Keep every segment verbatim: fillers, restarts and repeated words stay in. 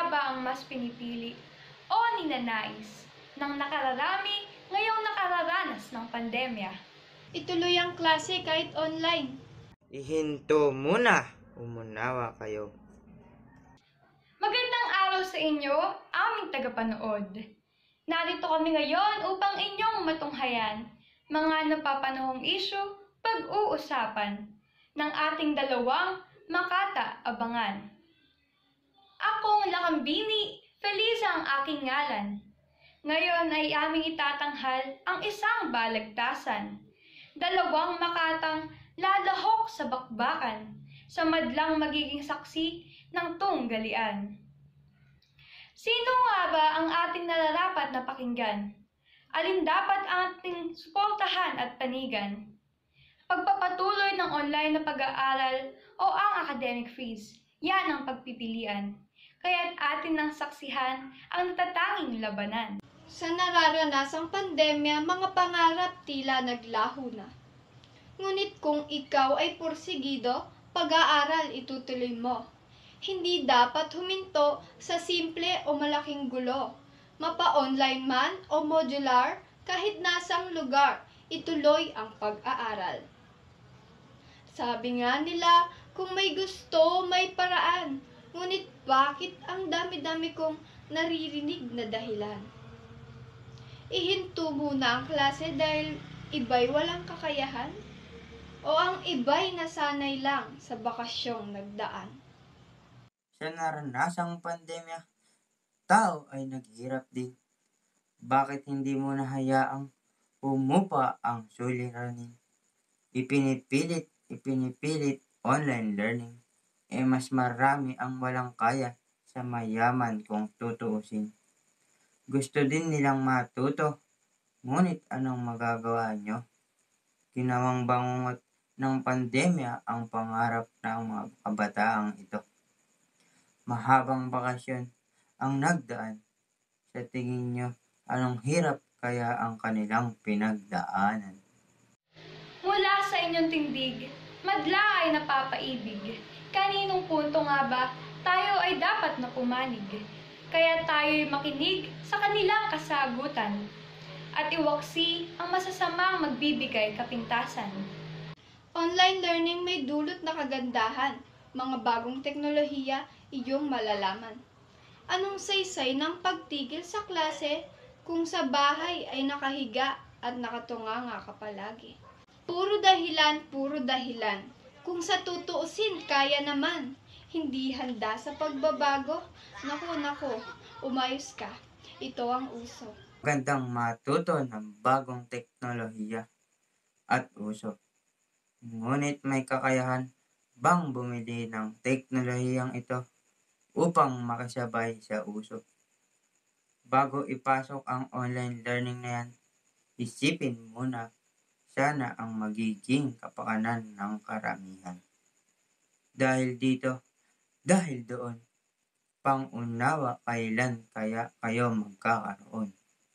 nga ba ang mas pinipili o ninanais ng nakararami ngayong nakararanas ng pandemya? Ituloy ang klase kahit online. Ihinto muna, umunawa kayo. Magandang araw sa inyo, aming tagapanood. Narito kami ngayon upang inyong matunghayan mga napapanahong issue pag-uusapan ng ating dalawang makata-abangan. Akong Lakambini, Feliza ang aking ngalan. Ngayon ay aming itatanghal ang isang balagtasan. Dalawang makatang lalahok sa bakbakan sa madlang magiging saksi ng tunggalian. Sino nga ba ang ating nararapat na pakinggan? Alin dapat ating suportahan at panigan? Pagpapatuloy ng online na pag-aaral o ang academic fees, yan ang pagpipilian. Kaya't atin nang saksihan ang natatanging labanan. Sa nararanasang pandemya, mga pangarap tila naglaho na. Ngunit kung ikaw ay porsigido, pag-aaral itutuloy mo. Hindi dapat huminto sa simple o malaking gulo. Mapa-online man o modular, kahit nasang lugar, ituloy ang pag-aaral. Sabi nga nila, kung may gusto, may paraan. Ngunit bakit ang dami-dami kong naririnig na dahilan? Ihinto muna ang klase dahil iba'y walang kakayahan? O ang iba'y nasanay lang sa bakasyong nagdaan? Sa naranasang pandemya, tao ay naghirap din. Bakit hindi mo nahayaang umupa ang suliranin? Ipinipilit, ipinipilit online learning. E mas marami ang walang kaya sa mayaman kung tutuusin. Gusto din nilang matuto, ngunit anong magagawa nyo? Ginawang bangungot ng pandemya ang pangarap ng mga kabataang ito. Mahabang bakasyon ang nagdaan. Sa tingin nyo, anong hirap kaya ang kanilang pinagdaanan? Mula sa inyong tindig, madla ay napapaibig. Kaninong punto nga ba tayo ay dapat na pumanig? Kaya tayo'y makinig sa kanilang kasagutan at iwaksi ang masasamang magbibigay kapintasan. Online learning may dulot na kagandahan. Mga bagong teknolohiya, iyong malalaman. Anong saysay ng pagtigil sa klase kung sa bahay ay nakahiga at nakatunganga ka palagi? Puro dahilan, puro dahilan. Kung sa tutuusin, kaya naman. Hindi handa sa pagbabago. Naku, naku, umayos ka. Ito ang uso. Magandang matuto ng bagong teknolohiya at uso. Ngunit may kakayahan bang bumili ng teknolohiyang ito upang makasabay sa uso? Bago ipasok ang online learning na yan, isipin muna sana ang magiging kapakanan ng karamihan. Dahil dito, dahil doon, pang-unawa kailan kaya kayo magkakaroon.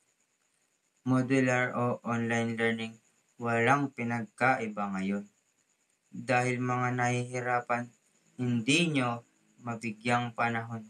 Modular o online learning, walang pinagkaiba ngayon. Dahil mga nahihirapan, hindi nyo mabigyang panahon.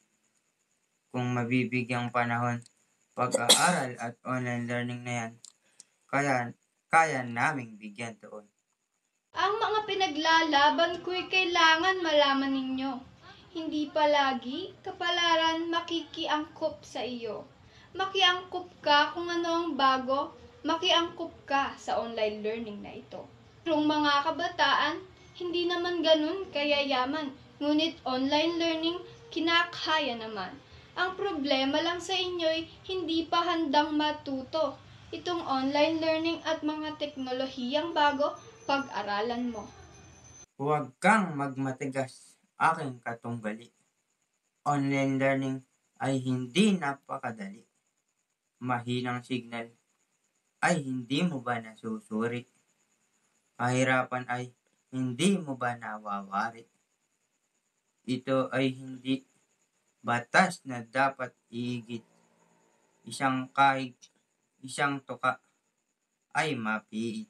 Kung mabibigyang panahon, pag-aaral at online learning na yan, kaya, kaya naming bigyan doon. Ang mga pinaglalaban ko'y kailangan malaman ninyo. Hindi palagi kapalaran makikiangkop sa iyo. Makiangkop ka kung ano ang bago, makiangkop ka sa online learning na ito. Kung mga kabataan, hindi naman ganun kayayaman, ngunit online learning kinakaya naman. Ang problema lang sa inyo'y hindi pa handang matuto. Itong online learning at mga teknolohiyang bago, pag-aralan mo. Huwag kang magmatigas, aking katunggali. Online learning ay hindi napakadali. Mahinang signal ay hindi mo ba nasusuri? Kahirapan ay hindi mo ba nawawari? Ito ay hindi batas na dapat iigit. Isang kahig, isang tuka ay mapiit.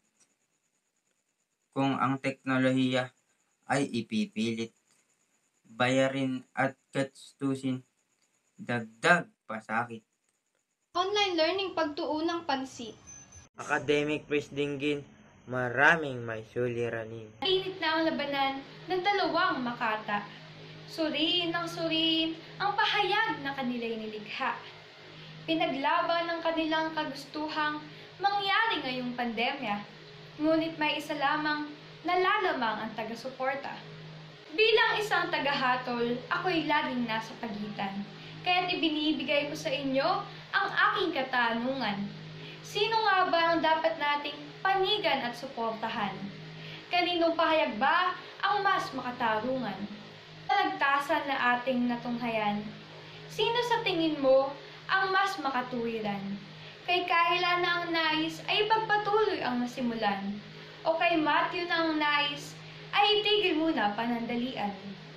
Kung ang teknolohiya ay ipipilit, bayarin at gastusin, dagdag pasakit. Online learning pagtuunang pansit. Academic praise dinggin, maraming may suliranin. Init na ang labanan ng dalawang makata. Suriin ng suriin ang pahayag na kanila'y nilikha. Pinaglaban ng kanilang kagustuhang mangyari ngayong pandemya, ngunit may isa lamang nalalamang ang taga-suporta. Bilang isang tagahatol, ako'y laging nasa pagitan, kaya't ibinibigay ko sa inyo ang aking katanungan. Sino nga ba ang dapat nating panigan at suportahan? Kaninong pahayag ba ang mas makatarungan? Talagtasan na ating natunghayan. Sino sa tingin mo ang mas makatuwiran? Kay Kayla na ang nais ay ipagpatuloy ang nasimulan, o kay Matthew na ang nais ay itigil muna panandalian.